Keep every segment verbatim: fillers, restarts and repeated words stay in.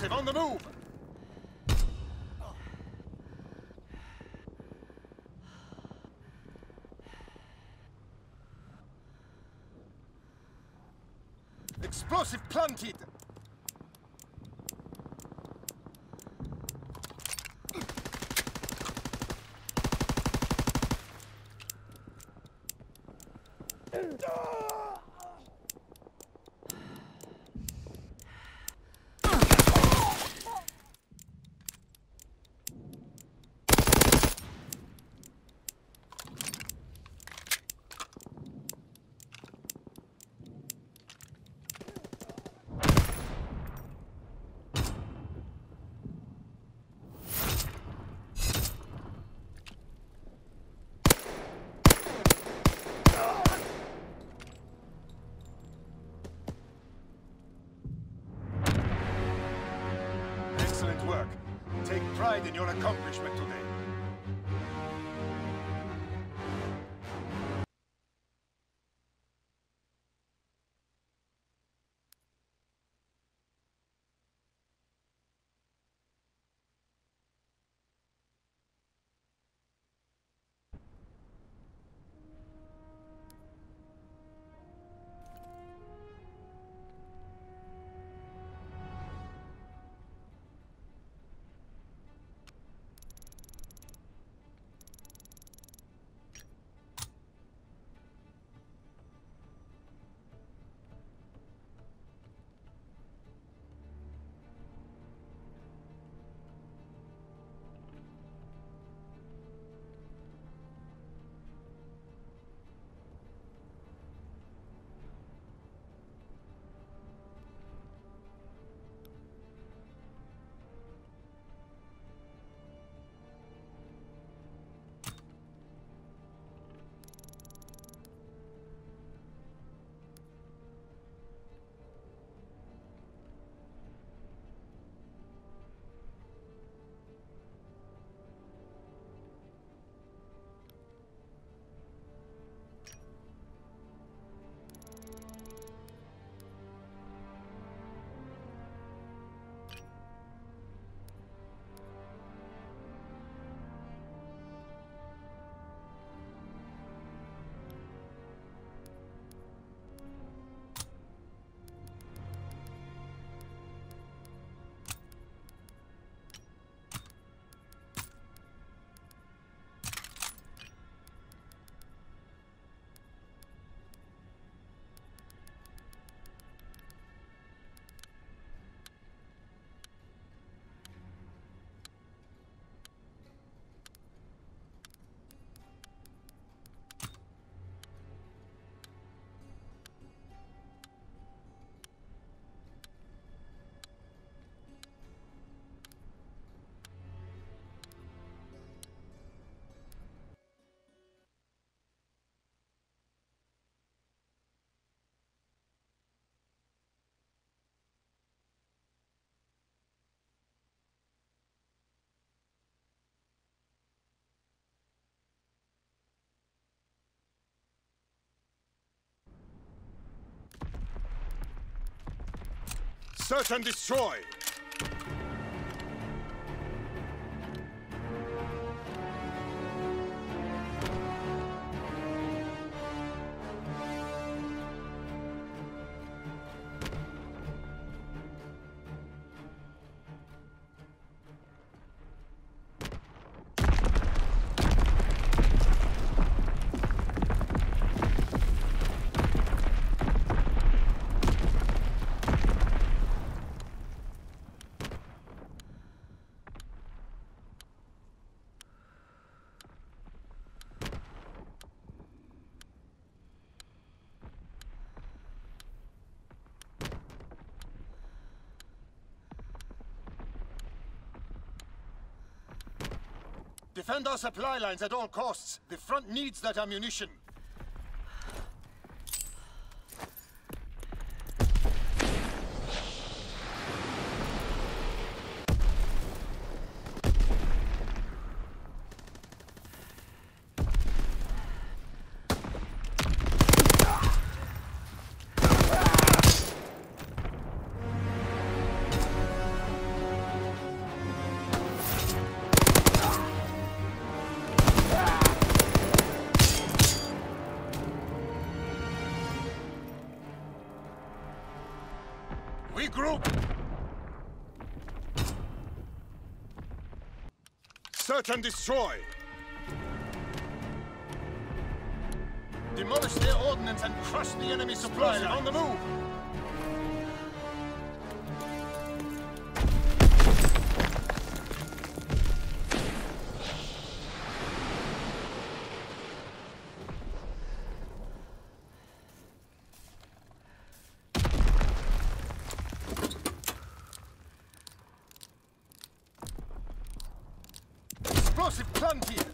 Explosive on the move! Explosive planted! Excellent work. Take pride in your accomplishment today. Search and destroy! Defend our supply lines at all costs. The front needs that ammunition. Search and destroy! Demolish their ordnance and crush the enemy supply line. On the move! Explosive planted!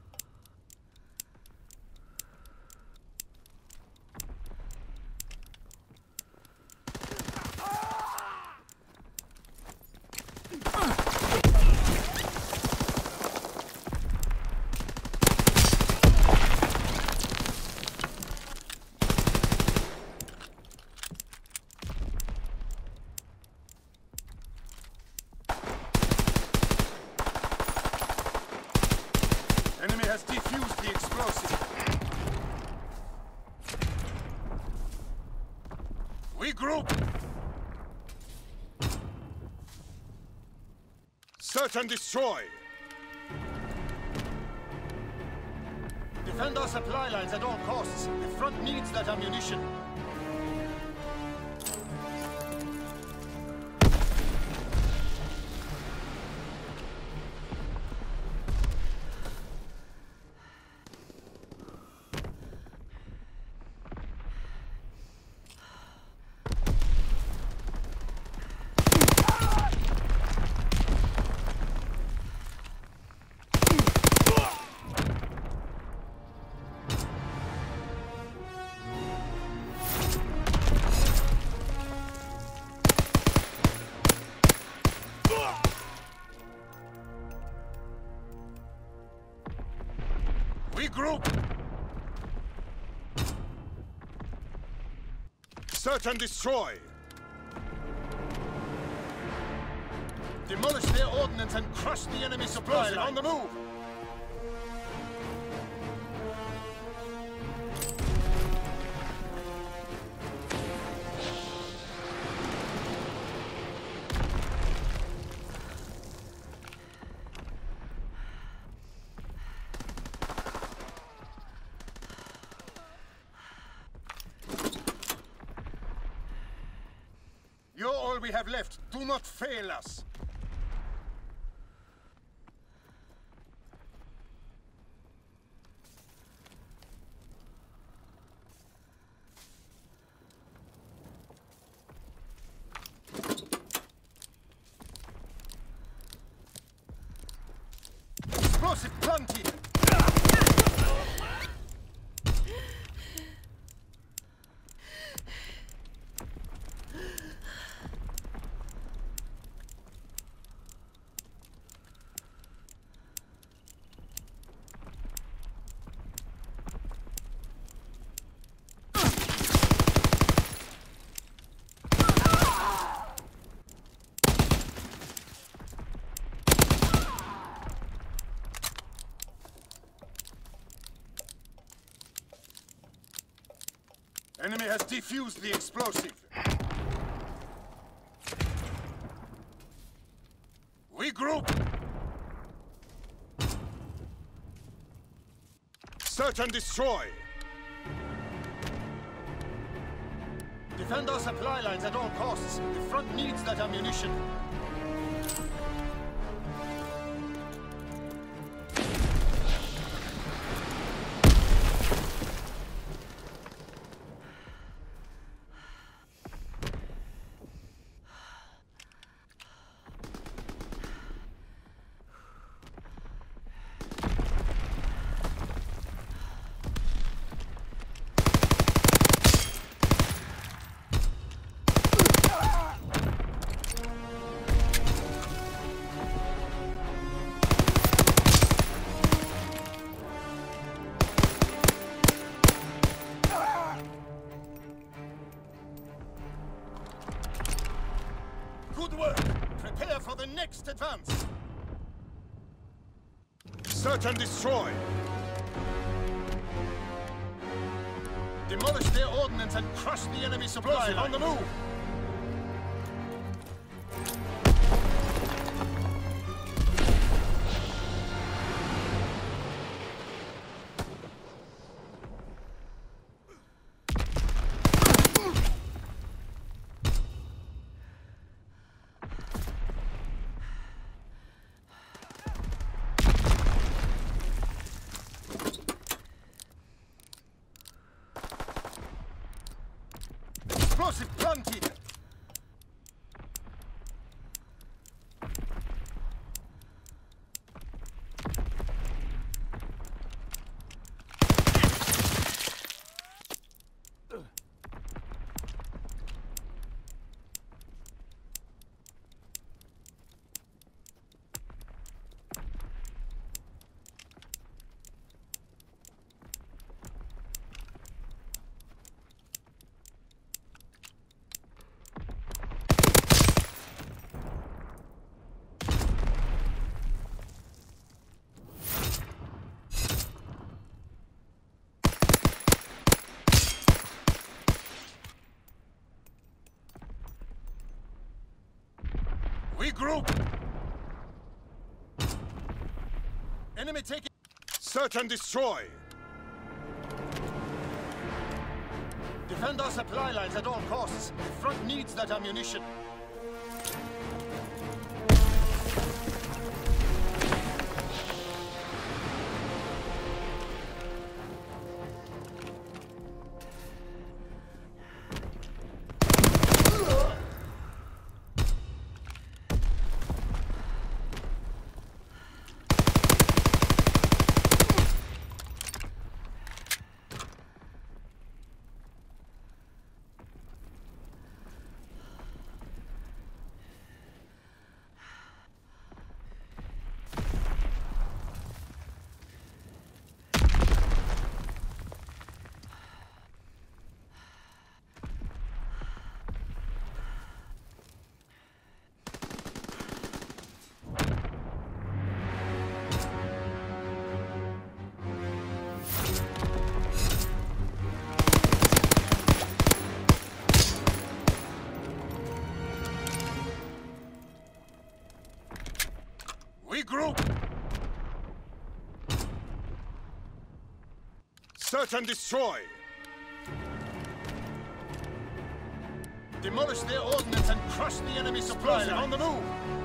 Enemy has defused the explosive. Regroup! Search and destroy! Defend our supply lines at all costs. The front needs that ammunition. Regroup! Search and destroy! Demolish their ordnance and crush the enemy supply line. On the move! You're all we have left. Do not fail us. Explosive planted. Enemy has defused the explosive. Regroup! Search and destroy! Defend our supply lines at all costs. The front needs that ammunition. Good work! Prepare for the next advance! Search and destroy! Demolish their ordnance and crush the enemy supply line. On the move! Enemy taking... Search and destroy! Defend our supply lines at all costs. The front needs that ammunition. Regroup! Search and destroy! Demolish their ordnance and crush the enemy supply line. On the move!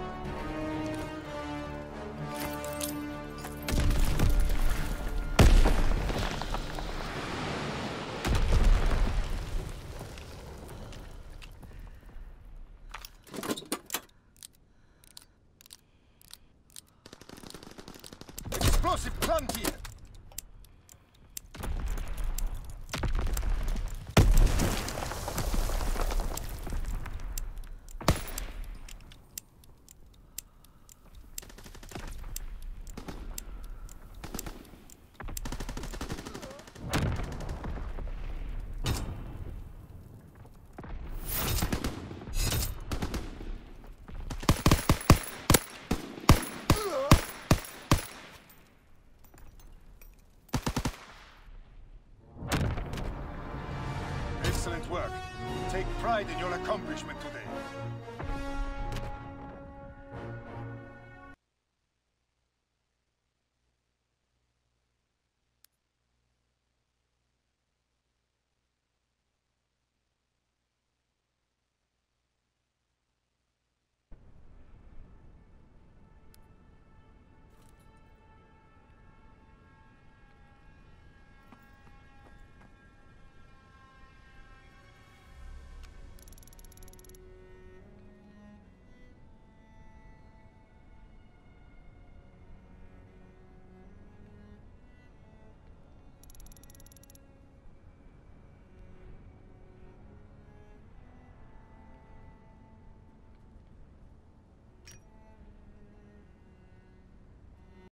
Explosive plant here! Excellent work. Take pride in your accomplishment today.